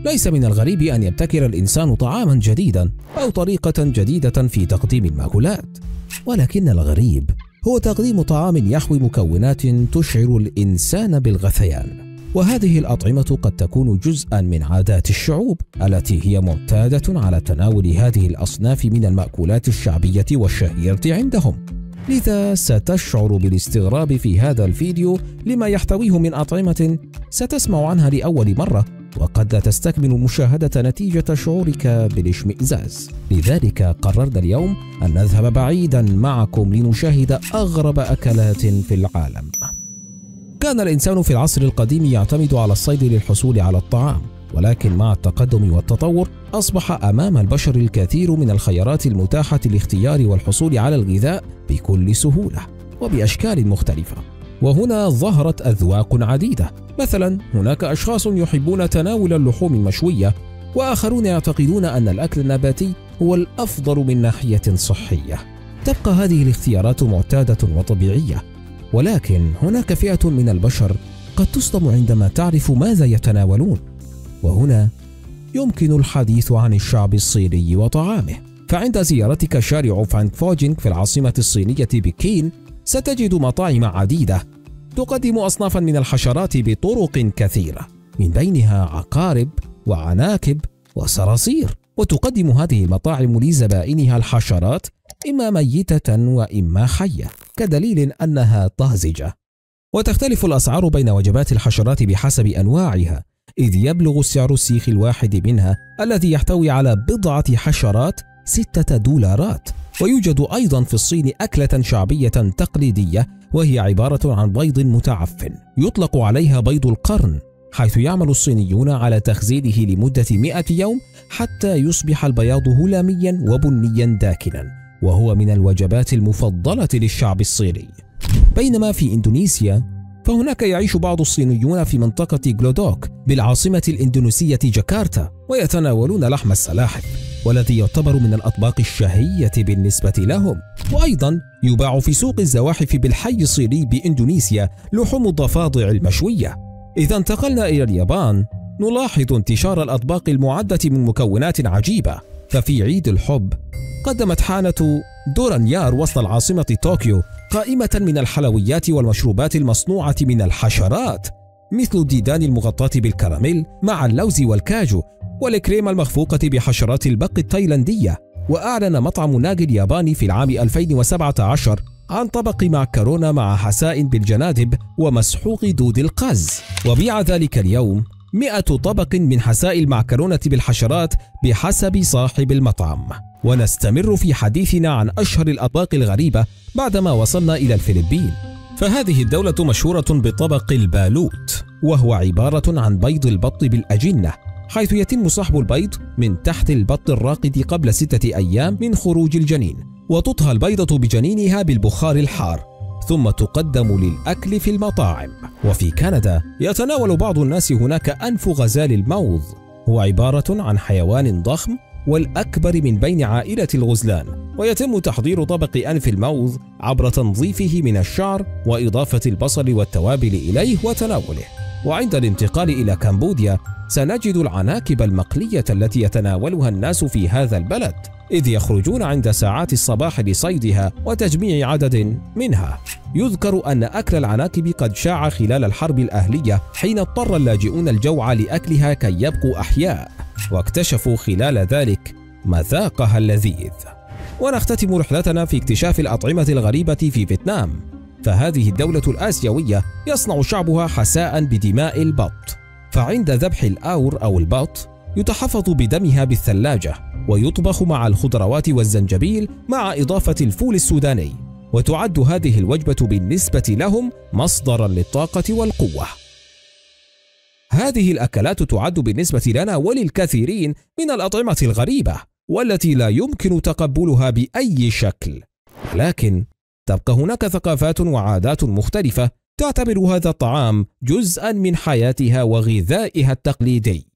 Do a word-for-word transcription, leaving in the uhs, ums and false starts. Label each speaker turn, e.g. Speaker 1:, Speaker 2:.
Speaker 1: ليس من الغريب أن يبتكر الإنسان طعاما جديدا أو طريقة جديدة في تقديم المأكولات، ولكن الغريب هو تقديم طعام يحوي مكونات تشعر الإنسان بالغثيان. وهذه الأطعمة قد تكون جزءا من عادات الشعوب التي هي معتادة على تناول هذه الأصناف من المأكولات الشعبية والشهيرة عندهم. لذا ستشعر بالاستغراب في هذا الفيديو لما يحتويه من أطعمة ستسمع عنها لأول مرة، وقد لا تستكمل مشاهدة نتيجة شعورك بالاشمئزاز. لذلك قررنا اليوم أن نذهب بعيدا معكم لنشاهد أغرب أكلات في العالم. كان الإنسان في العصر القديم يعتمد على الصيد للحصول على الطعام، ولكن مع التقدم والتطور أصبح أمام البشر الكثير من الخيارات المتاحة للاختيار والحصول على الغذاء بكل سهولة وبأشكال مختلفة. وهنا ظهرت أذواق عديدة. مثلا هناك أشخاص يحبون تناول اللحوم المشوية، وآخرون يعتقدون أن الأكل النباتي هو الأفضل من ناحية صحية. تبقى هذه الاختيارات معتادة وطبيعية، ولكن هناك فئة من البشر قد تصدم عندما تعرف ماذا يتناولون. وهنا يمكن الحديث عن الشعب الصيني وطعامه. فعند زيارتك شارع فانكفوجينغ في العاصمة الصينية بكين ستجد مطاعم عديدة تقدم أصنافا من الحشرات بطرق كثيرة، من بينها عقارب وعناكب وصراصير. وتقدم هذه المطاعم لزبائنها الحشرات إما ميتة وإما حية، كدليل أنها طازجة. وتختلف الأسعار بين وجبات الحشرات بحسب أنواعها، إذ يبلغ السعر السيخ الواحد منها الذي يحتوي على بضعة حشرات ستة دولارات. ويوجد أيضا في الصين أكلة شعبية تقليدية، وهي عبارة عن بيض متعفن يطلق عليها بيض القرن، حيث يعمل الصينيون على تخزينه لمدة مئة يوم حتى يصبح البياض هلاميا وبنيا داكنا، وهو من الوجبات المفضلة للشعب الصيني. بينما في إندونيسيا فهناك يعيش بعض الصينيون في منطقة جلودوك بالعاصمة الإندونيسية جاكرتا، ويتناولون لحم السلاحف، والذي يعتبر من الأطباق الشهية بالنسبة لهم. وأيضا يباع في سوق الزواحف بالحي الصيني بإندونيسيا لحوم الضفادع المشوية. إذا انتقلنا إلى اليابان نلاحظ انتشار الأطباق المعدة من مكونات عجيبة. ففي عيد الحب قدمت حانة دورانيار وسط العاصمة طوكيو قائمة من الحلويات والمشروبات المصنوعة من الحشرات، مثل الديدان المغطاة بالكراميل مع اللوز والكاجو، والكريمة المخفوقة بحشرات البق التايلاندية. وأعلن مطعم ناجي الياباني في العام ألفين وسبعة عشر عن طبق معكرونة مع حساء بالجنادب ومسحوق دود القز، وبيع ذلك اليوم مئة طبق من حساء المعكرونة بالحشرات بحسب صاحب المطعم. ونستمر في حديثنا عن أشهر الأطباق الغريبة بعدما وصلنا إلى الفلبين. فهذه الدولة مشهورة بطبق البالوت، وهو عبارة عن بيض البط بالأجنة، حيث يتم سحب البيض من تحت البط الراقد قبل ستة أيام من خروج الجنين، وتطهى البيضة بجنينها بالبخار الحار، ثم تقدم للأكل في المطاعم. وفي كندا يتناول بعض الناس هناك أنف غزال الموظ، هو عبارة عن حيوان ضخم والأكبر من بين عائلة الغزلان، ويتم تحضير طبق أنف الموظ عبر تنظيفه من الشعر وإضافة البصل والتوابل إليه وتناوله. وعند الانتقال إلى كمبوديا سنجد العناكب المقلية التي يتناولها الناس في هذا البلد، إذ يخرجون عند ساعات الصباح لصيدها وتجميع عدد منها. يذكر أن أكل العناكب قد شاع خلال الحرب الأهلية، حين اضطر اللاجئون الجوع لأكلها كي يبقوا أحياء، واكتشفوا خلال ذلك مذاقها اللذيذ. ونختتم رحلتنا في اكتشاف الأطعمة الغريبة في فيتنام. فهذه الدولة الآسيوية يصنع شعبها حساء بدماء البط، فعند ذبح الآور أو البط يتحفظ بدمها بالثلاجة ويطبخ مع الخضروات والزنجبيل مع إضافة الفول السوداني، وتعد هذه الوجبة بالنسبة لهم مصدرا للطاقة والقوة. هذه الأكلات تعد بالنسبة لنا وللكثيرين من الأطعمة الغريبة والتي لا يمكن تقبلها بأي شكل، لكن تبقى هناك ثقافات وعادات مختلفة تعتبر هذا الطعام جزءا من حياتها وغذائها التقليدي.